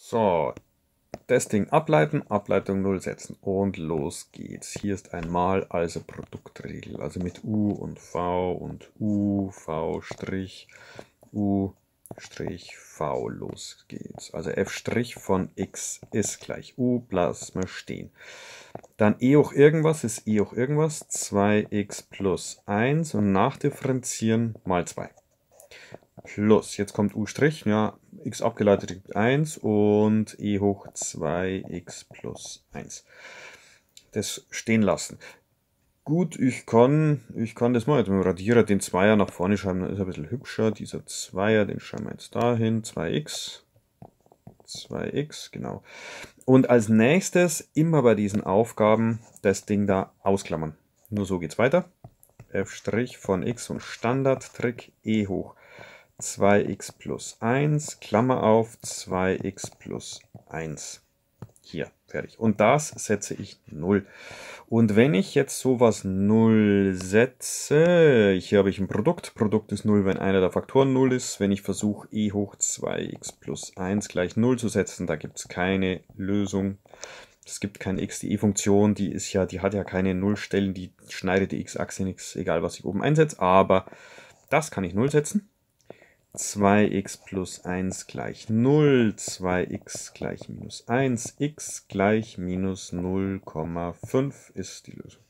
So, das Ding ableiten, Ableitung 0 setzen und los geht's. Hier ist einmal also Produktregel, also mit U und U, V', U', V, los geht's. Also f' von x ist gleich U, lassen wir stehen. Dann e hoch irgendwas ist e hoch irgendwas, 2x plus 1 und nachdifferenzieren mal 2. Plus, jetzt kommt U', ja, x abgeleitet gibt 1 und e hoch 2x plus 1. Das stehen lassen. Gut, ich kann das mal mit dem Radierer den Zweier nach vorne schreiben, dann ist er ein bisschen hübscher. Dieser Zweier, den schreiben wir jetzt dahin, 2x, genau. Und als nächstes immer bei diesen Aufgaben das Ding da ausklammern. Nur so geht's weiter. f' von x und Standardtrick e hoch 2x plus 1, Klammer auf, 2x plus 1. Hier, fertig. Und das setze ich 0. Und wenn ich jetzt sowas 0 setze, hier habe ich ein Produkt. Produkt ist 0, wenn einer der Faktoren 0 ist. Wenn ich versuche, e hoch 2x plus 1 gleich 0 zu setzen, da gibt es keine Lösung. Es gibt keine x. Die e-Funktion, die hat ja keine Nullstellen, die schneidet die x-Achse nichts, egal was ich oben einsetze. Aber das kann ich 0 setzen. 2x plus 1 gleich 0, 2x gleich minus 1, x gleich minus 0,5 ist die Lösung.